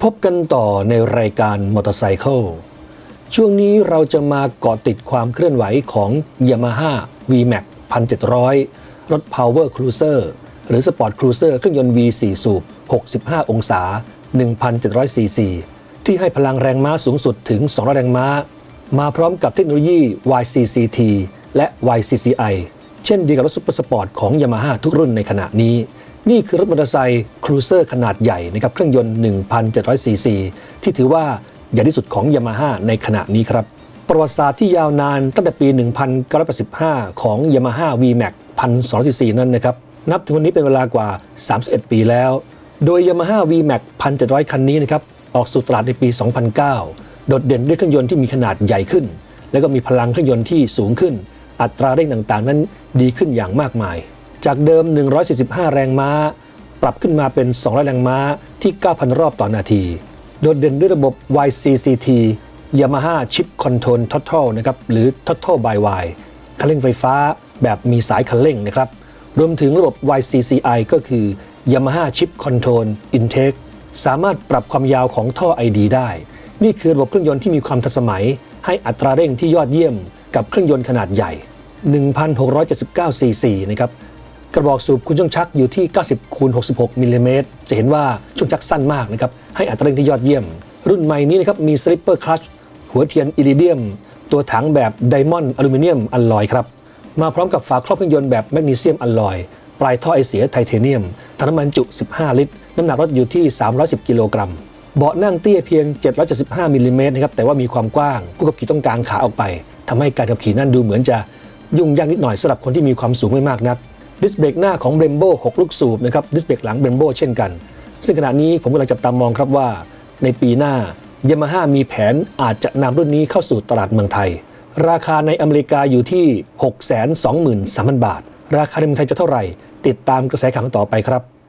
พบกันต่อในรายการมอเตอร์ไซค์ช่วงนี้เราจะมาเกาะติดความเคลื่อนไหวของ Yamaha VMAX 1700 รถ Power Cruiser หรือ Sport Cruiser เครื่องยนต์ V4 สูบ 65 องศา 1,700 ซีซี ที่ให้พลังแรงม้าสูงสุดถึง 200 แรงม้ามาพร้อมกับเทคโนโลยี YCCT และ YCCI เช่นเดียวกับรถซุปเปอร์สปอร์ตของ Yamaha ทุกรุ่นในขณะนี้นี่คือรถมอเตอร์ไซค์ครูเซอร์ขนาดใหญ่นะครับเครื่องยนต์ 1,700 ซีซีที่ถือว่าใหญ่ที่สุดของ Yamaha ในขณะนี้ครับประวัติศาสตร์ที่ยาวนานตั้งแต่ปี 1985 ของ Yamaha VMAX 1,200 ซีซีนั้นนะครับนับถึงวันนี้เป็นเวลากว่า 31 ปีแล้วโดย Yamaha VMAX 1,700 คันนี้นะครับออกสู่ตลาดในปี 2009 โดดเด่นด้วยเครื่องยนต์ที่มีขนาดใหญ่ขึ้นและก็มีพลังเครื่องยนต์ที่สูงขึ้นอัตราเร่งต่างๆนั้นดีขึ้นอย่างมากมายจากเดิม 145 แรงม้าปรับขึ้นมาเป็น 200 แรงม้าที่ 9,000 รอบต่อนาทีโดดเด่นด้วยระบบ YCCT Yamaha Chip Control Throttle นะครับหรือ Throttle by Y คันเร่งไฟฟ้าแบบมีสายคันเร่งนะครับรวมถึงระบบ YCCI ก็คือ Yamaha Chip Control Intake สามารถปรับความยาวของท่อ ID ได้นี่คือระบบเครื่องยนต์ที่มีความทันสมัยให้อัตราเร่งที่ยอดเยี่ยมกับเครื่องยนต์ขนาดใหญ่ 1,679 ซีซีนะครับกระบอกสูบคุณช่วงชักอยู่ที่ 90x66 มิลลิเมตรจะเห็นว่าช่วงชักสั้นมากนะครับให้อัตราเร่งที่ยอดเยี่ยมรุ่นใหม่นี้นะครับมีสลิปเปอร์คลัตช์หัวเทียนอิริเดียมตัวถังแบบไดมอนด์อลูมิเนียมอลลอยครับมาพร้อมกับฝาครอบเครื่องยนต์แบบแมกนีเซียมอลลอยปลายท่อไอเสียไทเทเนียมถังน้ำมันจุ 15 ลิตรน้ำหนักรถอยู่ที่ 310 กิโลกรัมเบาะนั่งเตี้ยเพียง 775 มิลลิเมตรนะครับแต่ว่ามีความกว้างผู้ขับขี่ต้องกางขาออกไปทำให้การขับขี่นั้นดูเหมือนจะยุ่งยากนิดหน่อยสำหรับคนที่มีความสูงไม่มากนักดิสเบรกหน้าของ Brembo 6 ลูกสูบนะครับดิสเบรกหลัง Brembo เช่นกันซึ่งขณะนี้ผมกำลังจับตามองครับว่าในปีหน้า Yamaha มีแผนอาจจะนำรุ่นนี้เข้าสู่ตลาดเมืองไทยราคาในอเมริกาอยู่ที่ 623,000 บาทราคาในเมืองไทยจะเท่าไหร่ติดตามกระแสข่าวต่อไปครับ